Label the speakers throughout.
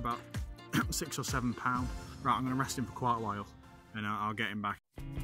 Speaker 1: about 6 or 7 pound. Right, I'm going to rest him for quite a while and I'll get him back.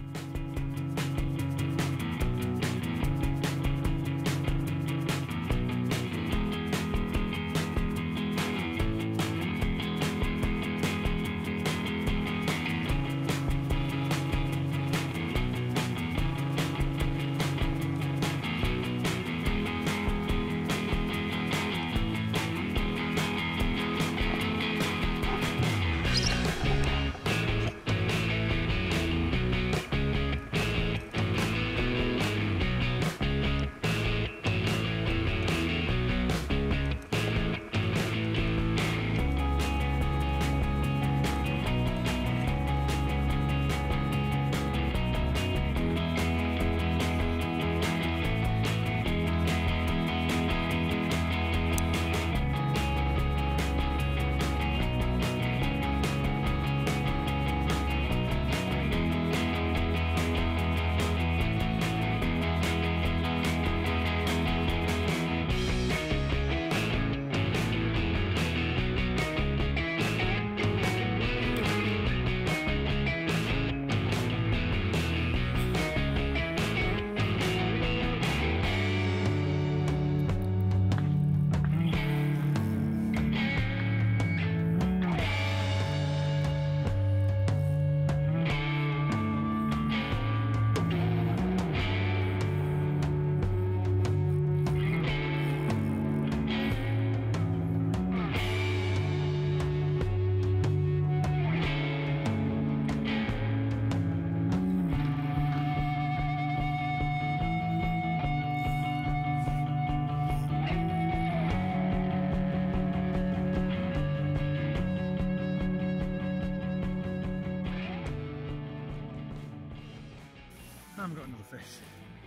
Speaker 1: I've got another fish.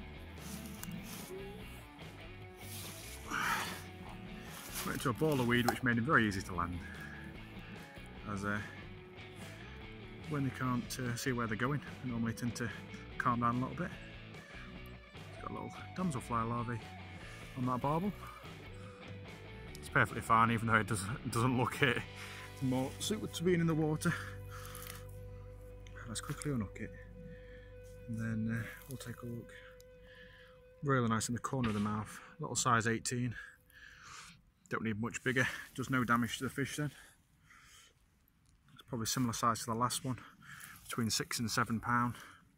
Speaker 1: Went into a ball of weed which made him very easy to land. As when they can't see where they're going, they normally tend to calm down a little bit. It's got a little damselfly larvae on that barbel. It's perfectly fine even though it doesn't look it. It's more suited to being in the water. Let's quickly unhook it. And then we'll take a look. Really nice in the corner of the mouth, little size 18. Don't need much bigger, does no damage to the fish then. It's probably similar size to the last one, between 6 and 7 pound.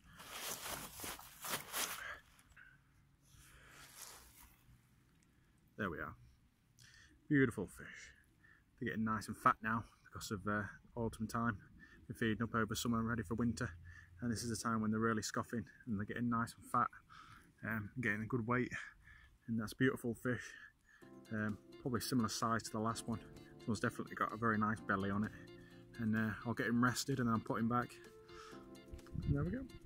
Speaker 1: There we are. Beautiful fish. They're getting nice and fat now because of autumn time. They're feeding up over summer, ready for winter. And this is the time when they're really scoffing and they're getting nice and fat, getting a good weight, and that's beautiful fish. Probably similar size to the last one. This one's definitely got a very nice belly on it, and I'll get him rested and then I'll put him back. And there we go.